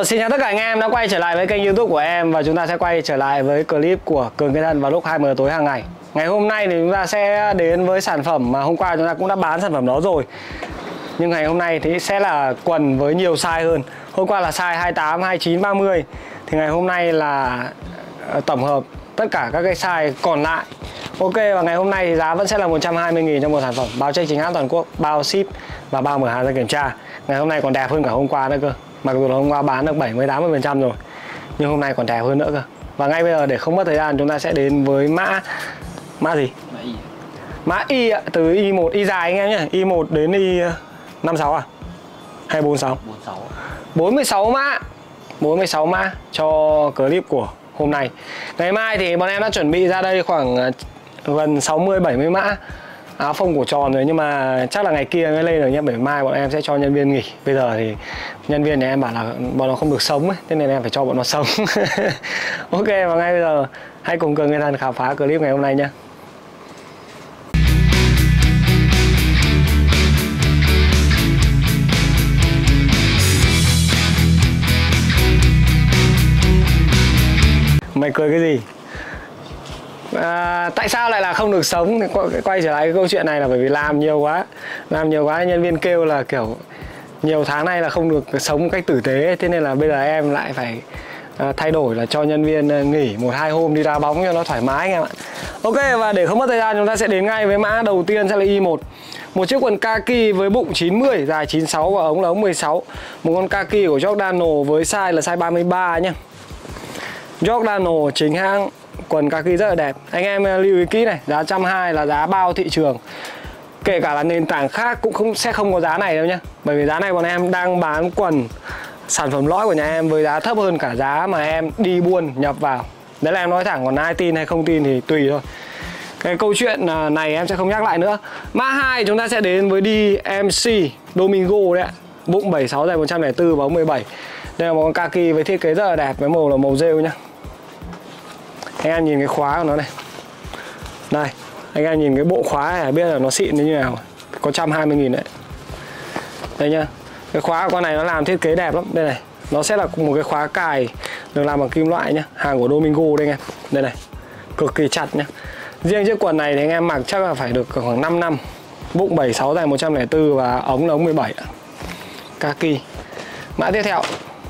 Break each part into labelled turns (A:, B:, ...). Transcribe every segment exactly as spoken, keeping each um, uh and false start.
A: Hello, xin chào tất cả anh em đã quay trở lại với kênh YouTube của em. Và chúng ta sẽ quay trở lại với clip của Cường Cây Thân vào lúc hai mươi giờ tối hàng ngày. Ngày hôm nay thì chúng ta sẽ đến với sản phẩm mà hôm qua chúng ta cũng đã bán sản phẩm đó rồi. Nhưng ngày hôm nay thì sẽ là quần với nhiều size hơn. Hôm qua là size hai mươi tám, hai mươi chín, ba mươi. Thì ngày hôm nay là tổng hợp tất cả các cái size còn lại. Ok, và ngày hôm nay thì giá vẫn sẽ là một trăm hai mươi nghìn cho một sản phẩm, bao check chính hãng toàn quốc, bao ship và bao mở hàng ra kiểm tra. Ngày hôm nay còn đẹp hơn cả hôm qua nữa cơ. Mặc dù là hôm qua bán được bảy mươi tám mươi phần trăm rồi, nhưng hôm nay còn đẹp hơn nữa cơ. Và ngay bây giờ để không mất thời gian, chúng ta sẽ đến với mã mã gì?
B: Mã Y.
A: Mã Y ạ, từ Y một, Y dài anh em nhé, Y một đến Y năm mươi sáu à? Hay bốn mươi sáu?
B: bốn mươi sáu.
A: bốn mươi sáu mã. bốn mươi sáu mã cho clip của hôm nay. Ngày mai thì bọn em đã chuẩn bị ra đây khoảng gần sáu mươi bảy mươi mã áo phông cổ tròn rồi, nhưng mà chắc là ngày kia mới lên được nhé, bởi mai bọn em sẽ cho nhân viên nghỉ. Bây giờ thì nhân viên này em bảo là bọn nó không được sống ấy, thế nên em phải cho bọn nó sống. Ok, và ngay bây giờ hãy cùng Cường Cây Thân khám phá clip ngày hôm nay nhé. Mày cười cái gì? À, tại sao lại là không được sống? Quay trở lại cái câu chuyện này là bởi vì làm nhiều quá Làm nhiều quá nhân viên kêu là kiểu nhiều tháng nay là không được sống một cách tử tế. Thế nên là bây giờ em lại phải à, thay đổi là cho nhân viên nghỉ một hai hôm đi đá bóng cho nó thoải mái anh em ạ. Ok, và để không mất thời gian chúng ta sẽ đến ngay với mã đầu tiên sẽ là Y một. Một chiếc quần kaki với bụng chín mươi, dài chín mươi sáu và ống là ống mười sáu. Một con kaki của Giordano với size là size ba mươi ba nhé. Giordano chính hãng, quần kaki rất là đẹp. Anh em lưu ý kỹ này, giá một trăm hai mươi là giá bao thị trường. Kể cả là nền tảng khác cũng không sẽ không có giá này đâu nhé. Bởi vì giá này bọn em đang bán quần sản phẩm lõi của nhà em với giá thấp hơn cả giá mà em đi buôn nhập vào. Đấy là em nói thẳng, còn ai tin hay không tin thì tùy thôi. Cái câu chuyện này em sẽ không nhắc lại nữa. Mã hai chúng ta sẽ đến với đê em xê Domingo đấy ạ. Bụng bảy mươi sáu, dài một trăm lẻ bốn và ống mười bảy. Đây là một con kaki với thiết kế rất là đẹp, với màu là màu rêu nhá. Anh em nhìn cái khóa của nó này. Đây, anh em nhìn cái bộ khóa này biết là nó xịn như thế nào. Có một trăm hai mươi nghìn đấy. Đây nhá. Cái khóa của con này nó làm thiết kế đẹp lắm. Đây này, nó sẽ là một cái khóa cài được làm bằng kim loại nhá. Hàng của Domingo đây anh em. Đây này, cực kỳ chặt nhá. Riêng chiếc quần này thì anh em mặc chắc là phải được khoảng năm năm. Bụng bảy mươi sáu, dài một trăm lẻ bốn và ống là ống mười bảy. Kaki. Mã tiếp theo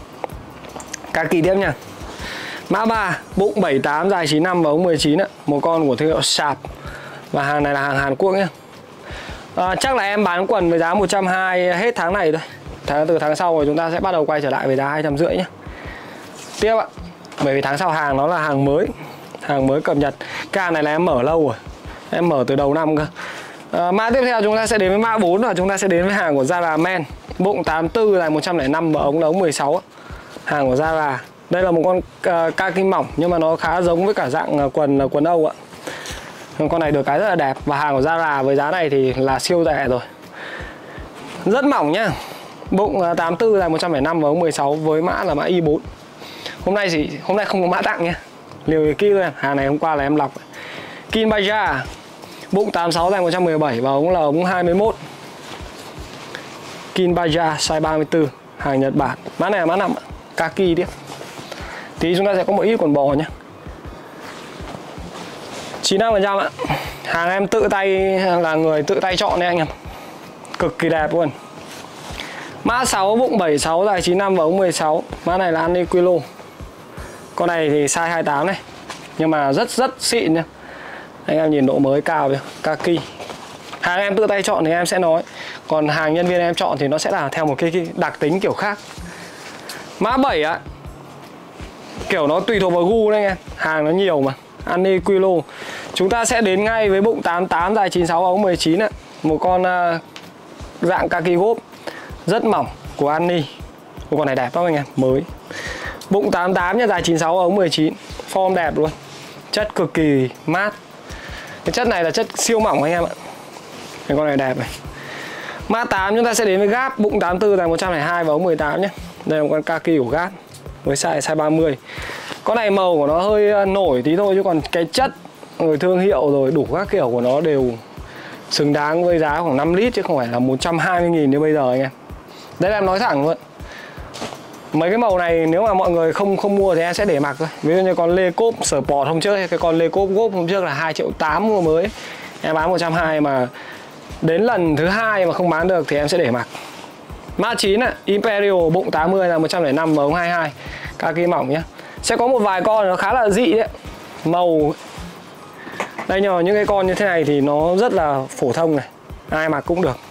A: kaki tiếp nha. Mã ba, bụng bảy mươi tám, dài chín mươi lăm và ống mười chín ạ. Một con của thương hiệu Sharp. Và hàng này là hàng Hàn Quốc nhé. à, Chắc là em bán quần với giá một trăm hai mươi hết tháng này thôi. Tháng từ tháng sau rồi chúng ta sẽ bắt đầu quay trở lại với giá hai trăm rưỡi nhé. Tiếp ạ. Bởi vì tháng sau hàng nó là hàng mới, hàng mới cập nhật. Cái hàng này là em mở lâu rồi, em mở từ đầu năm cơ. à, Mã tiếp theo chúng ta sẽ đến với mã bốn, và chúng ta sẽ đến với hàng của Zara Men. Bụng tám mươi tư, dài một trăm lẻ năm và ống là ống mười sáu. Hàng của Zara. Đây là một con uh, kaki mỏng nhưng mà nó khá giống với cả dạng uh, quần uh, quần Âu ạ. Con này được cái rất là đẹp. Và hàng của Zara với giá này thì là siêu rẻ rồi. Rất mỏng nhá. Bụng uh, tám mươi tư, dài một trăm lẻ năm và ống mười sáu với mã là mã Y bốn. Hôm nay thì hôm nay không có mã tặng nhá. Liều ý kỹ thôi. Hàng này hôm qua là em lọc. Kinbaja. Bụng tám mươi sáu, dài một trăm mười bảy và ống là ống hai mươi mốt. Kinbaja size ba mươi tư, hàng Nhật Bản. Mã này là mã năm, kaki tiếp. Tí chúng ta sẽ có một ít quần bò nhé. chín mươi lăm phần trăm ạ. Hàng em tự tay, là người tự tay chọn đấy anh em. Cực kỳ đẹp luôn. Mã sáu, bụng bảy mươi sáu, dài chín mươi lăm và ống mười sáu. Mã này là Aniquilo. Con này thì size hai mươi tám này, nhưng mà rất rất xịn nha. Anh em nhìn độ mới cao kìa, kaki. Hàng em tự tay chọn thì em sẽ nói, còn hàng nhân viên em chọn thì nó sẽ là theo một cái, cái đặc tính kiểu khác. Mã bảy ạ. Kiểu nó tùy thuộc vào gu đấy anh em. Hàng nó nhiều mà. Aniquilo. Chúng ta sẽ đến ngay với bụng tám mươi tám, dài chín mươi sáu, ống mười chín ạ. Một con uh, dạng kaki gốp rất mỏng của Ani. Một con này đẹp lắm anh em, mới. Bụng tám mươi tám nha, dài chín mươi sáu, ống mười chín. Form đẹp luôn. Chất cực kỳ mát. Cái chất này là chất siêu mỏng anh em ạ. Cái con này đẹp này. Mã tám chúng ta sẽ đến với Gap. Bụng tám mươi tư, dài một trăm lẻ hai và ống mười tám nhé. Đây là một con kaki của Gap với size size ba mươi. Con này màu của nó hơi nổi tí thôi, chứ còn cái chất rồi thương hiệu rồi đủ các kiểu của nó đều xứng đáng với giá khoảng năm lít, chứ không phải là một trăm hai mươi nghìn như bây giờ anh em. Đấy là em nói thẳng luôn. Mấy cái màu này nếu mà mọi người không không mua thì em sẽ để mặc thôi. Ví dụ như con Lê Cốp Sport hôm trước, cái con Lê Cốp Gốp hôm trước là hai triệu tám mua mới, em bán một trăm hai mươi mà đến lần thứ hai mà không bán được thì em sẽ để mặc. Mã chín ạ, Imperial bụng tám mươi là một trăm lẻ năm và ống hai mươi hai, kaki mỏng nhé. Sẽ có một vài con nó khá là dị đấy, màu đây, nhưng mà những cái con như thế này thì nó rất là phổ thông này, ai mặc cũng được.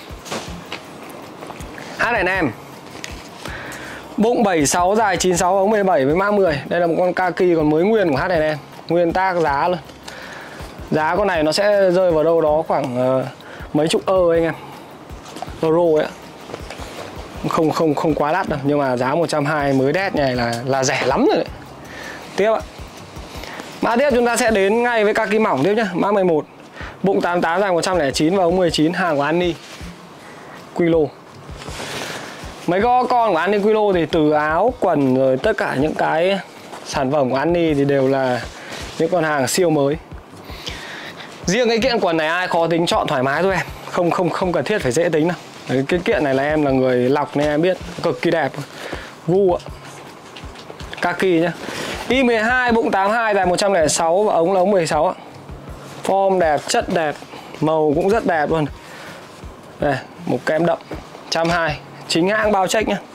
A: hát en em bụng bảy mươi sáu, dài chín mươi sáu, ống mười bảy với mã mười. Đây là một con kaki còn mới nguyên của hát en em, nguyên tác giá luôn. Giá con này nó sẽ rơi vào đâu đó khoảng uh, mấy chục ơ anh em, euro ấy, không không không quá đắt đâu, nhưng mà giá một trăm hai mươi mới đét này là là rẻ lắm rồi đấy. Tiếp ạ, mã tiếp chúng ta sẽ đến ngay với kaki mỏng tiếp nhá. Mã mười một, bụng tám mươi tám, dài một trăm lẻ chín và ống mười chín, hàng của Annie Quilo. Mấy con của Annie Quilo thì từ áo, quần rồi tất cả những cái sản phẩm của Annie thì đều là những con hàng siêu mới. Riêng cái kiện quần này ai khó tính chọn thoải mái thôi em, không không không cần thiết phải dễ tính đâu. Đấy, cái kiện này là em là người lọc nên em biết, cực kỳ đẹp. Gu ạ, kaki nhá. i mười hai bụng tám mươi hai, dài một trăm lẻ sáu và ống là ống mười sáu ạ. Form đẹp, chất đẹp, màu cũng rất đẹp luôn. Đây, một kem đậm, một trăm hai mươi, chính hãng bao check nhá.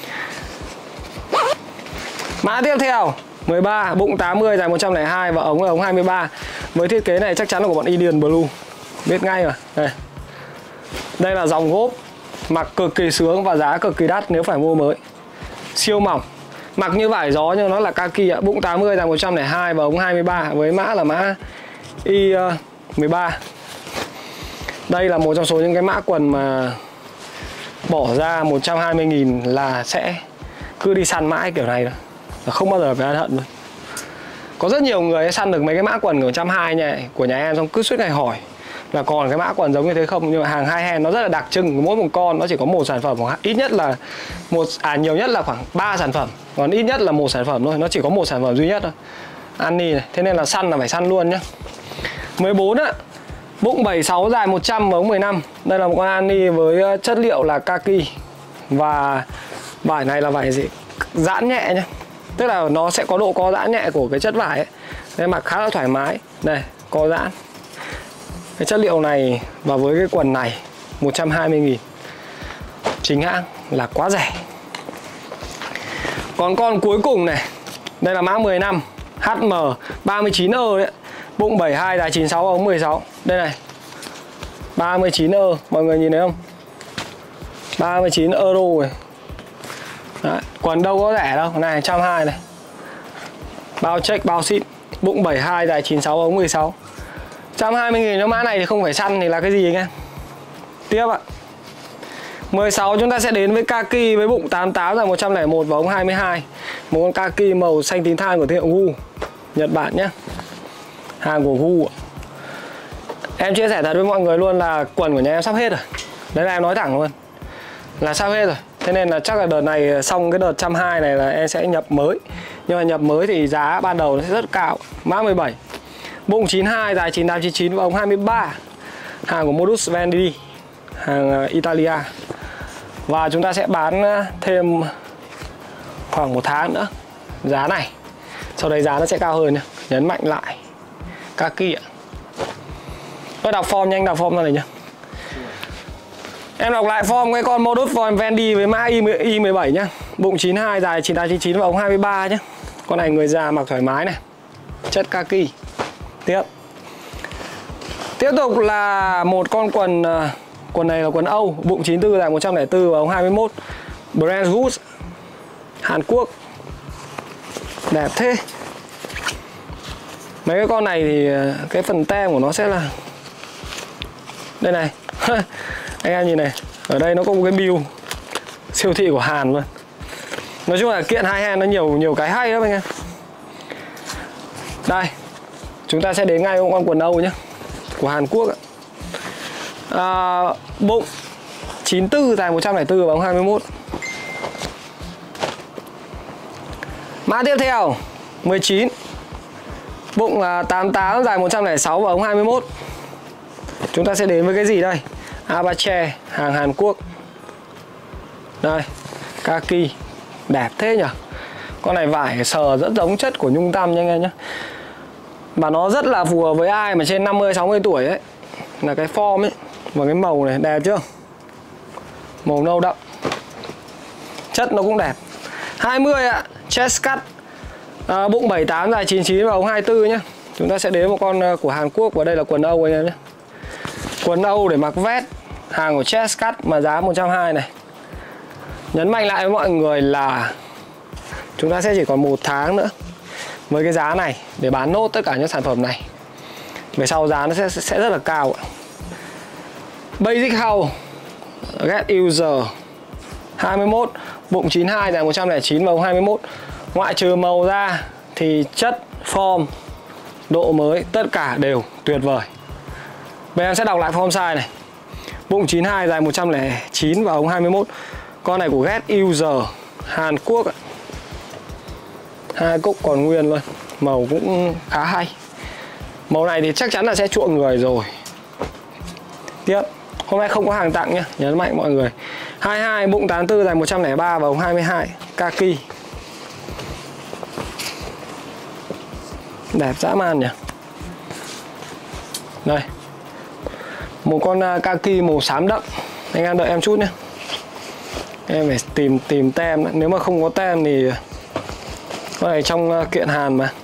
A: Mã tiếp theo mười ba, bụng tám mươi, dài một trăm lẻ hai và ống là ống hai mươi ba. Với thiết kế này chắc chắn là của bọn Indian Blue, biết ngay mà. Đây, đây là dòng gốp, mặc cực kỳ sướng và giá cực kỳ đắt nếu phải mua mới. Siêu mỏng, mặc như vải gió nhưng nó là kaki ạ. Bụng tám mươi, dài một trăm lẻ hai và ống hai mươi ba với mã là mã i mười ba. Đây là một trong số những cái mã quần mà bỏ ra một trăm hai mươi nghìn là sẽ cứ đi săn mãi kiểu này thôi, không bao giờ phải ân hận luôn. Có rất nhiều người săn được mấy cái mã quần của một trăm hai mươi này của nhà em, xong cứ suốt ngày hỏi là còn cái mã quần giống như thế không. Nhưng mà hàng hai hand nó rất là đặc trưng, mỗi một con nó chỉ có một sản phẩm, hoặc ít nhất là một, à nhiều nhất là khoảng ba sản phẩm, còn ít nhất là một sản phẩm thôi, nó chỉ có một sản phẩm duy nhất thôi, Annie này. Thế nên là săn là phải săn luôn nhá. mười bốn ạ, bụng bảy mươi sáu, dài một trăm và ống mười lăm. Đây là một con Annie với chất liệu là kaki và vải này là vải gì giãn nhẹ nhá, tức là nó sẽ có độ co giãn nhẹ của cái chất vải ấy, nên mặc khá là thoải mái. Đây, co giãn. Cái chất liệu này và với cái quần này một trăm hai mươi nghìn chính hãng là quá rẻ. Còn con cuối cùng này, đây là mã mười lăm, hát em ba mươi chín ơ đấy, bụng bảy mươi hai, dài chín mươi sáu, ống mười sáu. Đây này, ba mươi chín ơ, mọi người nhìn thấy không, ba mươi chín euro này. Đấy, quần đâu có rẻ đâu, này một trăm hai mươi này, bao check bao ship. Bụng bảy mươi hai, dài chín mươi sáu, ống mười sáu, một trăm hai mươi nghìn cho mã này thì không phải săn thì là cái gì anh em. Tiếp ạ, mười sáu chúng ta sẽ đến với kaki với bụng tám mươi tám, dài một trăm lẻ một và ống hai mươi hai. Một con kaki màu xanh tím than của thương hiệu Gu, Nhật Bản nhé, hàng của Gu. Em chia sẻ thật với mọi người luôn là quần của nhà em sắp hết rồi. Đấy là em nói thẳng luôn, là sắp hết rồi. Thế nên là chắc là đợt này xong cái đợt một trăm hai mươi này là em sẽ nhập mới. Nhưng mà nhập mới thì giá ban đầu nó sẽ rất cao. Mã mười bảy, bụng chín mươi hai, dài chín mươi tám, chín mươi chín và ống hai mươi ba. Hàng của Modus Vivendi, hàng Italia. Và chúng ta sẽ bán thêm khoảng một tháng nữa giá này. Sau đấy giá nó sẽ cao hơn nha. Nhấn mạnh lại kaki ạ. Tôi đọc form nhanh, đọc form ra này nhá. Em đọc lại form cái con Modus Vivendi với mã i mười bảy nhá. Bụng chín mươi hai, dài chín mươi tám, chín mươi chín và ống hai mươi ba nhá. Con này người già mặc thoải mái này, chất kaki. Tiếp Tiếp tục là một con quần, quần này là quần Âu, bụng chín mươi tư, dài một trăm lẻ bốn và ống hai mươi mốt. Brand Goose, Hàn Quốc. Đẹp thế. Mấy cái con này thì cái phần tem của nó sẽ là đây này. Anh em nhìn này, ở đây nó có một cái bill siêu thị của Hàn luôn. Nói chung là kiện hai hand nó nhiều nhiều cái hay lắm anh em. Đây, chúng ta sẽ đến ngay với con quần Âu nhé, của Hàn Quốc ạ. À, bụng chín mươi tư, dài một trăm lẻ bốn và ống hai mươi mốt. Mã tiếp theo mười chín, bụng là tám mươi tám, dài một trăm lẻ sáu và ống hai mươi mốt. Chúng ta sẽ đến với cái gì đây? Apache, hàng Hàn Quốc. Đây, kaki, Đẹp thế nhỉ. Con này vải sờ rất giống chất của nhung tăm nha anh em nhé. Mà nó rất là phù hợp với ai mà trên năm mươi sáu mươi tuổi ấy. Là cái form ấy. Và cái màu này đẹp chưa? Màu nâu đậm. Chất nó cũng đẹp. Hai mươi ạ, chest cut, à, bụng bảy tám dài chín chín và ống hai mươi tư nhé. Chúng ta sẽ đến một con của Hàn Quốc và đây là quần Âu anh em nhé. Quần Âu để mặc vest, hàng của chest cut mà giá một trăm hai mươi này. Nhấn mạnh lại với mọi người là chúng ta sẽ chỉ còn một tháng nữa với cái giá này để bán nốt tất cả những sản phẩm này. Về sau giá nó sẽ sẽ rất là cao. Basic House Get User hai mươi mốt, bụng chín mươi hai, dài một trăm lẻ chín và ống hai mươi mốt. Ngoại trừ màu ra thì chất, form, độ mới tất cả đều tuyệt vời. Bây giờ em sẽ đọc lại form size này. Bụng chín mươi hai, dài một trăm lẻ chín và ống hai mươi mốt. Con này của Get User Hàn Quốc. Hai cúc còn nguyên luôn. Màu cũng khá hay. Màu này thì chắc chắn là sẽ chuộng người rồi. Tiếp, hôm nay không có hàng tặng nhé, nhấn mạnh mọi người. hai mươi hai, bụng tám mươi tư, dài một trăm lẻ ba và ống hai mươi hai. Kaki. Đẹp dã man nhỉ. Đây. Một con kaki màu xám đậm. Anh em đợi em chút nhé. Em phải tìm tìm tem. Nếu mà không có tem thì con này trong kiện Hàn mà.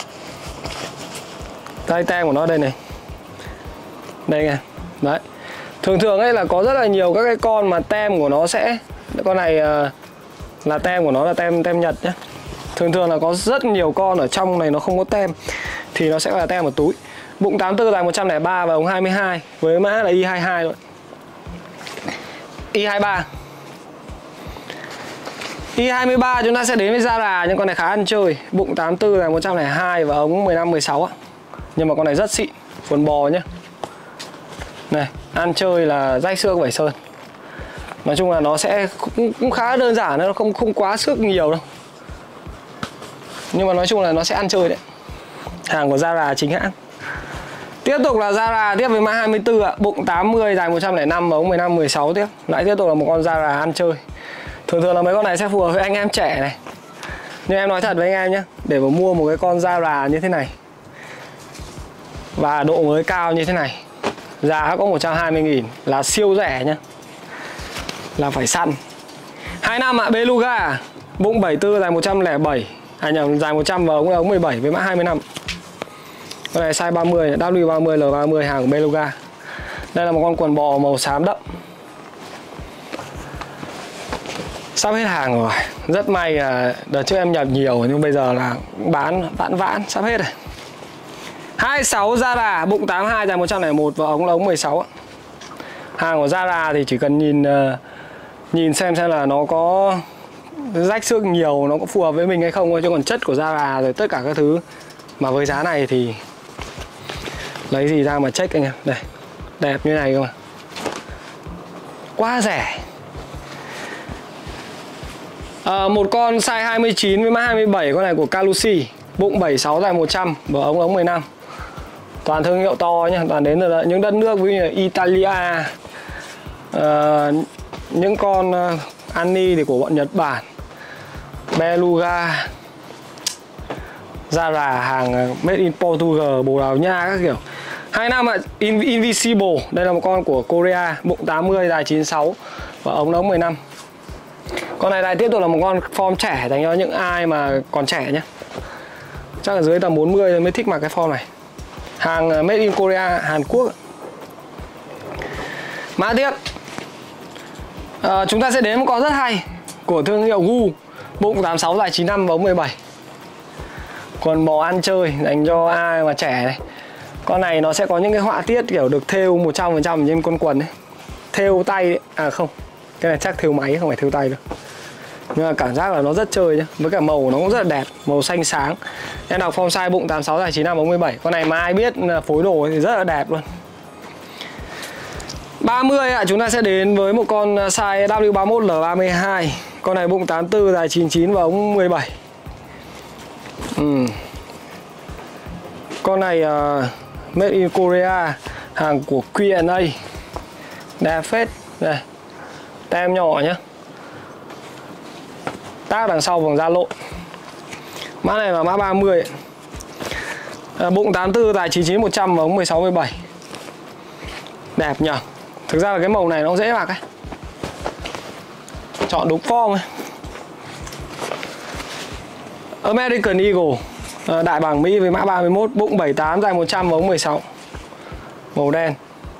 A: Đây tem của nó đây này. Đây nghe. Đấy. Thường thường ấy là có rất là nhiều các cái con mà tem của nó sẽ, con này là tem của nó là tem tem Nhật nhé. Thường thường là có rất nhiều con ở trong này nó không có tem thì nó sẽ là tem ở túi. Bụng tám mươi tư, dài một trăm lẻ ba và ống hai mươi hai với mã là i hai hai luôn. i hai ba. i hai ba chúng ta sẽ đến với Zara, nhưng con này khá ăn chơi. Bụng tám mươi tư, dài một trăm lẻ hai và ống mười lăm mười sáu á. Nhưng mà con này rất xịn, quần bò nhé. Này, ăn chơi là rách xước vảy sơn. Nói chung là nó sẽ cũng, cũng khá đơn giản, nó không không quá xước nhiều đâu. Nhưng mà nói chung là nó sẽ ăn chơi đấy. Hàng của Zara chính hãng. Tiếp tục là Zara tiếp với mã hai mươi tư ạ, bụng tám mươi, dài một trăm lẻ năm và ống mười lăm mười sáu tiếp. Lại tiếp tục là một con Zara ăn chơi. Thường thường là mấy con này sẽ phù hợp với anh em trẻ này. Nhưng em nói thật với anh em nhé, để mà mua một cái con Zara như thế này và độ mới cao như thế này, giá có một trăm hai mươi nghìn là siêu rẻ nhá. Là phải săn. hai năm ạ, Beluga, bụng bảy mươi tư, dài một trăm lẻ bảy, à nhầm, dài một trăm và ống ống mười bảy với mã hai mươi lăm. Con này size ba mươi, W ba mươi, L ba mươi, hàng của Beluga. Đây là một con quần bò màu xám đậm. Sắp hết hàng rồi. Rất may là đợt trước em nhập nhiều nhưng bây giờ là bán vãn vãn, sắp hết rồi. hai mươi sáu Zara, bụng tám mươi hai, dài một trăm lẻ một và ống là ống mười sáu. Hàng của Zara thì chỉ cần nhìn nhìn xem xem là nó có rách xước nhiều, nó có phù hợp với mình hay không thôi, chứ còn chất của Zara rồi tất cả các thứ mà với giá này thì lấy gì ra mà check anh em. Đây, đẹp như này cơ mà. Quá rẻ. À, một con size hai mươi chín với mã hai mươi bảy, con này của Calusi, bụng bảy mươi sáu, dài một trăm và ống ống mười lăm. Toàn thương hiệu to nhá, toàn đến từ những đất nước ví dụ như Italia, uh, những con uh, Annie thì của bọn Nhật Bản, Beluga, Zara, hàng made in Portugal, Bồ Đào Nha các kiểu. hai năm ạ, In Invisible, đây là một con của Korea, bụng tám mươi, dài chín mươi sáu và ống ống mười lăm. Con này lại tiếp tục là một con form trẻ dành cho những ai mà còn trẻ nhé. Chắc là dưới tầm bốn mươi mới thích mặc cái form này. Hàng made in Korea, Hàn Quốc. Mã tiếp, à, chúng ta sẽ đến một con rất hay của thương hiệu Gu, bụng tám mươi sáu, dài chín mươi lăm và ống mười bảy. Quần bò ăn chơi dành cho ai mà trẻ này. Con này nó sẽ có những cái họa tiết kiểu được thêu một trăm phần trăm trên con quần ấy. Thêu tay ấy. À không, cái này chắc thêu máy không phải thêu tay đâu. Nhưng mà cảm giác là nó rất chơi nhá. Với cả màu nó cũng rất là đẹp, màu xanh sáng. Em đọc form size bụng tám mươi sáu, dài chín mươi lăm, ống mười bảy. Con này mà ai biết phối đồ thì rất là đẹp luôn. ba mươi ạ, chúng ta sẽ đến với một con size W ba mươi mốt, L ba mươi hai. Con này bụng tám mươi tư, dài chín mươi chín và ống mười bảy. Ừ. Con này uh, made in Korea, hàng của Q and A. Đẹp phết. Đây, tem nhỏ nhá. tác đằng sau bằng da lộn. Mã này là mã ba mươi. À, bụng tám tư, dài chín chín một trăm và ống mười sáu mười bảy. Đẹp nhỉ. Thực ra là cái màu này nó dễ mặc ấy. Chọn đúng form ấy. American Eagle, à, đại bảng Mỹ với mã ba mươi mốt, bụng bảy tám, dài một trăm và ống mười sáu. Màu đen.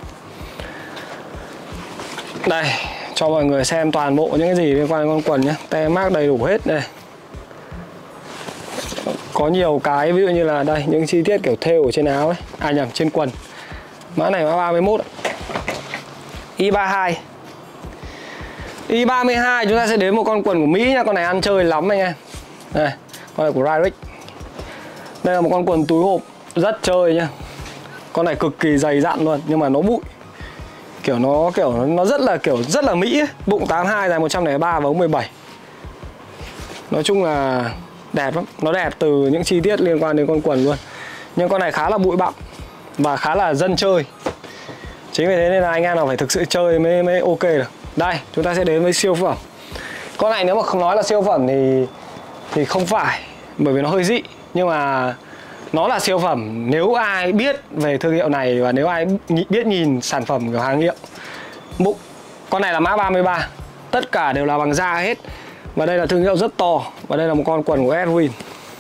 A: Đây, cho mọi người xem toàn bộ những cái gì liên quan đến con quần nhé. Tem mác đầy đủ hết đây. Có nhiều cái ví dụ như là đây, những chi tiết kiểu thêu ở trên áo ấy. À nhầm, trên quần. Mã này mã ba mươi mốt. Y ba mươi hai. Y ba mươi hai chúng ta sẽ đến một con quần của Mỹ nha. Con này ăn chơi lắm anh em. Đây, con này của Ryrick. Đây là một con quần túi hộp rất chơi nhá. Con này cực kỳ dày dặn luôn, nhưng mà nó bụi. Kiểu nó kiểu nó rất là kiểu rất là Mỹ ấy. Bụng tám mươi hai, dài một trăm lẻ ba và ống mười bảy. Nói chung là đẹp lắm. Nó đẹp từ những chi tiết liên quan đến con quần luôn. Nhưng con này khá là bụi bặm và khá là dân chơi. Chính vì thế nên là anh em nào phải thực sự chơi mới, mới ok được. Đây, chúng ta sẽ đến với siêu phẩm. Con này nếu mà không nói là siêu phẩm thì thì không phải, bởi vì nó hơi dị. Nhưng mà nó là siêu phẩm nếu ai biết về thương hiệu này và nếu ai biết nhìn sản phẩm của hàng hiệu. Bụng con này là mã ba mươi ba. Tất cả đều là bằng da hết. Và đây là thương hiệu rất to. Và đây là một con quần của Edwin.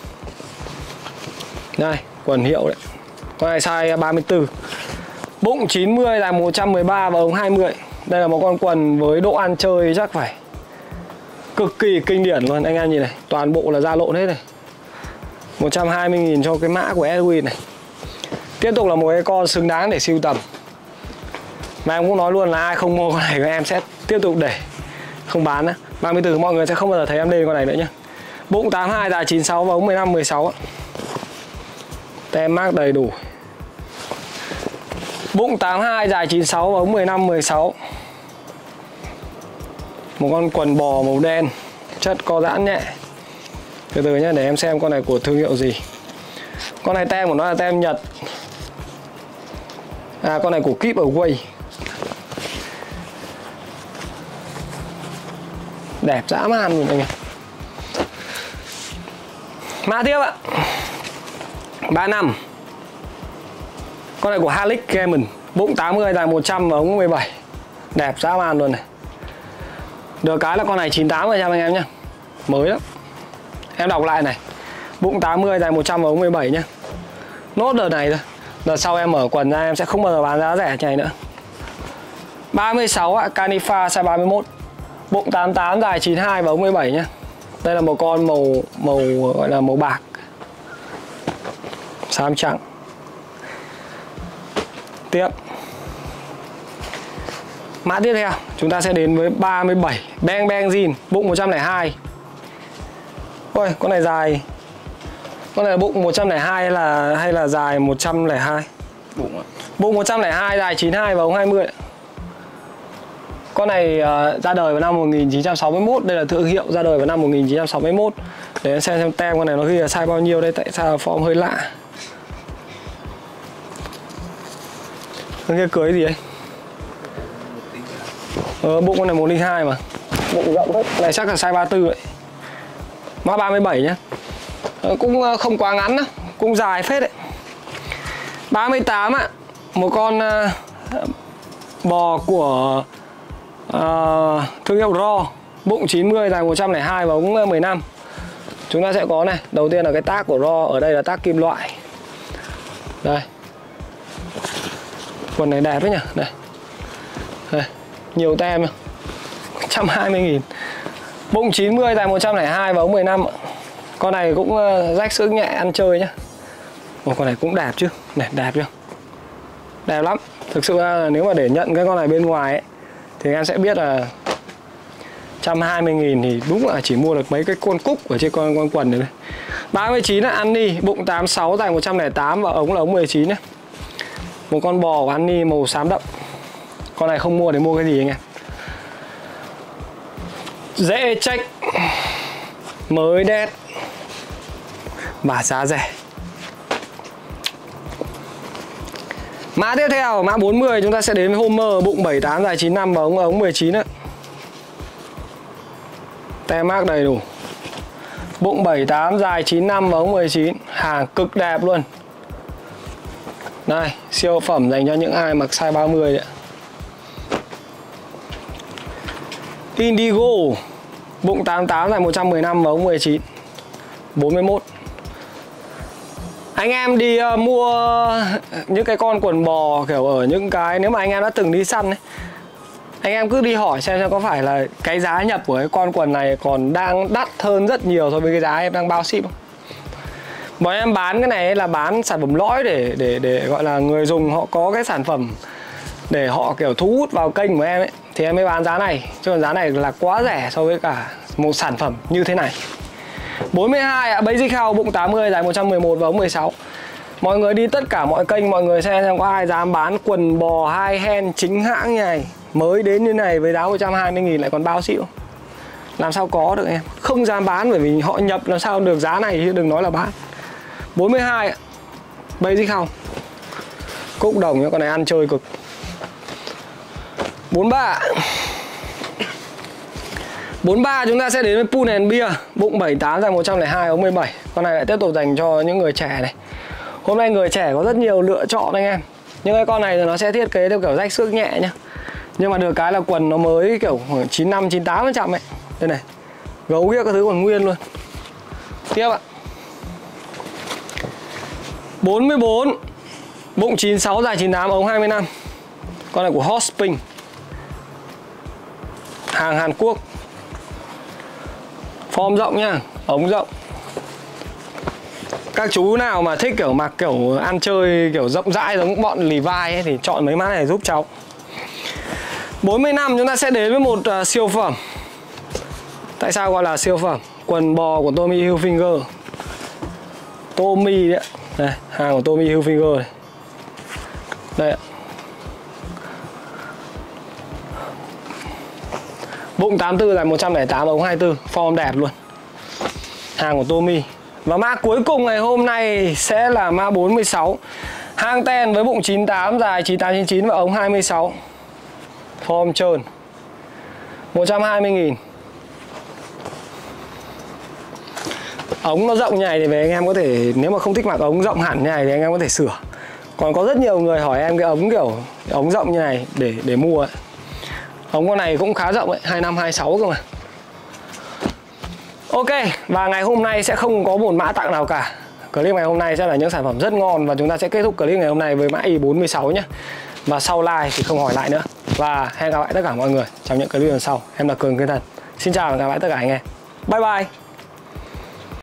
A: Đây, quần hiệu đấy. Con này size ba mươi tư. Bụng chín mươi, dài một trăm mười ba và ống hai mươi. Đây là một con quần với độ ăn chơi chắc phải cực kỳ kinh điển luôn. Anh em nhìn này, toàn bộ là da lộn hết này. một trăm hai mươi nghìn cho cái mã của Edwin này. Tiếp tục là một cái con xứng đáng để sưu tầm. Và em cũng nói luôn là ai không mua con này em sẽ tiếp tục để không bán nữa. ba mươi tư mọi người sẽ không bao giờ thấy em lên con này nữa nhé. Bụng tám mươi hai, dài chín mươi sáu và ống mười lăm mười sáu. Tem mác đầy đủ. Bụng tám mươi hai, dài chín mươi sáu và ống mười lăm mười sáu. Một con quần bò màu đen, chất co giãn nhẹ. Từ từ nhé, để em xem con này của thương hiệu gì. Con này tem của nó là tem Nhật. À, con này của Keep Away. Đẹp dã man luôn anh em. Mã tiếp ạ. ba năm. Con này của Halix Gammon. Bụng tám mươi, dài một trăm và ống mười bảy. Đẹp dã man luôn này. Được cái là con này chín mươi tám phần trăm anh em nhé. Mới lắm. Em đọc lại này. Bụng tám mươi, dài một trăm và ống mười bảy nhá. Nốt đợt này thôi. Đợt sau em mở quần ra em sẽ không bao giờ bán giá rẻ như này nữa. ba mươi sáu ạ, Canifa size ba mươi mốt. Bụng tám mươi tám, dài chín mươi hai và ống mười bảy nhá. Đây là một con màu màu gọi là màu bạc. Xám trắng. Tiếp. Mã tiếp theo, chúng ta sẽ đến với ba mươi bảy, Bang Bang Jean, bụng một trăm lẻ hai. Ôi, con này dài. Con này là bụng một trăm lẻ hai hay là hay là dài một trăm lẻ hai? Bụng ạ. Bụng một trăm lẻ hai, dài chín mươi hai và ống hai mươi. Con này uh, ra đời vào năm một nghìn chín trăm sáu mươi mốt. Đây là thương hiệu ra đời vào năm một nghìn chín trăm sáu mươi mốt. Để em xem xem tem con này nó ghi là size bao nhiêu đây. Tại sao form hơi lạ. Con kia cưới gì ấy? Ờ, bụng con này một không hai mà. Bụng rộng đấy. Này chắc là size ba mươi tư vậy. Mã ba mươi bảy nhá. Ờ, cũng không quá ngắn đó. Cũng dài phết đấy. ba mươi tám ạ. Một con uh, bò của uh, thương hiệu Raw. Bụng chín mươi, dài một trăm lẻ hai và ống mười lăm. Chúng ta sẽ có này. Đầu tiên là cái tag của Raw. Ở đây là tag kim loại. Đây. Quần này đẹp đấy nhỉ. Đây. Đây. Nhiều tem nhá. một trăm hai mươi nghìn. Bụng chín mươi, dài một trăm lẻ hai và ống mười lăm. Con này cũng rách sữa nhẹ ăn chơi nhá. Ồ, con này cũng đẹp chứ. Này, đẹp chưa? Đẹp lắm. Thực sự là nếu mà để nhận cái con này bên ngoài ấy, thì em sẽ biết là một trăm hai mươi nghìn thì đúng là chỉ mua được mấy cái con cúc ở trên con, con quần này. ba mươi chín là Annie, bụng tám mươi sáu, dài một trăm lẻ tám và ống là ống mười chín nhé. Một con bò của Annie màu xám đậm. Con này không mua để mua cái gì anh em. Dễ check. Mới đét. Và giá rẻ. Mã tiếp theo, mã bốn mươi chúng ta sẽ đến với Homer, bụng bảy mươi tám, dài chín mươi lăm và ống ống mười chín á. Tem mác đầy đủ. Bụng bảy tám, dài chín năm và ống mười chín. Hàng cực đẹp luôn. Đây, siêu phẩm dành cho những ai mặc size ba mươi đấy. Indigo. Bụng tám tám, dài một trăm mười lăm và ống mười chín. bốn mươi mốt. Anh em đi uh, mua những cái con quần bò kiểu ở những cái, nếu mà anh em đã từng đi săn ấy, anh em cứ đi hỏi xem xem có phải là cái giá nhập của cái con quần này còn đang đắt hơn rất nhiều so với cái giá em đang bao ship không. Bọn em bán cái này là bán sản phẩm lõi để để để gọi là người dùng họ có cái sản phẩm để họ kiểu thu hút vào kênh của em ấy, thì em mới bán giá này. Chứ còn giá này là quá rẻ so với cả một sản phẩm như thế này. bốn mươi hai ạ, Basic House, bụng tám mươi, dài một trăm mười một và ống mười sáu. Mọi người đi tất cả mọi kênh, mọi người xem xem có ai dám bán quần bò hai hand chính hãng như này, mới đến như này với giá một trăm hai mươi nghìn lại còn bao ship không? Làm sao có được em? Không dám bán bởi vì họ nhập làm sao được giá này chứ đừng nói là bán. bốn mươi hai ạ, Basic House. Cúc đồng nhá, con này ăn chơi cực. bốn mươi ba. bốn mươi ba chúng ta sẽ đến với Pool and Beer, bụng bảy tám, dài một trăm lẻ hai, ống mười bảy. Con này lại tiếp tục dành cho những người trẻ này. Hôm nay người trẻ có rất nhiều lựa chọn anh em. Nhưng cái con này thì nó sẽ thiết kế theo kiểu rách xước nhẹ nhá. Nhưng mà được cái là quần nó mới kiểu chín mươi lăm, chín mươi tám phần trăm ấy. Đây này, gấu kia các thứ còn nguyên luôn. Tiếp ạ. bốn mươi bốn. Bụng chín mươi sáu, dài chín mươi tám, ống hai mươi lăm. Con này của Hot Spring, hàng Hàn Quốc. Form rộng nhá, ống rộng. Các chú nào mà thích kiểu mặc kiểu ăn chơi kiểu rộng rãi giống bọn Levi ấy thì chọn mấy mã này giúp cháu. bốn mươi lăm chúng ta sẽ đến với một uh, siêu phẩm. Tại sao gọi là siêu phẩm? Quần bò của Tommy Hilfiger. Tommy đấy. Đây, hàng của Tommy Hilfiger này. Đây ạ. Bụng tám mươi tư, dài một trăm lẻ tám, ống hai mươi tư. Form đẹp luôn. Hàng của Tommy. Và mã cuối cùng ngày hôm nay sẽ là mã bốn mươi sáu. Hang ten với bụng chín mươi tám, dài chín mươi tám, chín mươi chín và ống hai mươi sáu. Form trơn, một trăm hai mươi nghìn. Ống nó rộng như này thì về anh em có thể, nếu mà không thích mặc ống rộng hẳn như này thì anh em có thể sửa. Còn có rất nhiều người hỏi em cái ống kiểu ống rộng như này để để mua ấy. Ống con này cũng khá rộng ấy, hai mươi lăm, hai mươi sáu cơ mà. Ok, và ngày hôm nay sẽ không có một mã tặng nào cả. Clip ngày hôm nay sẽ là những sản phẩm rất ngon. Và chúng ta sẽ kết thúc clip ngày hôm nay với mã i bốn mươi sáu nhé. Và sau like thì không hỏi lại nữa. Và hẹn gặp lại tất cả mọi người trong những clip lần sau. Em là Cường Kiên Thần. Xin chào và hẹn gặp lại tất cả anh em. Bye bye.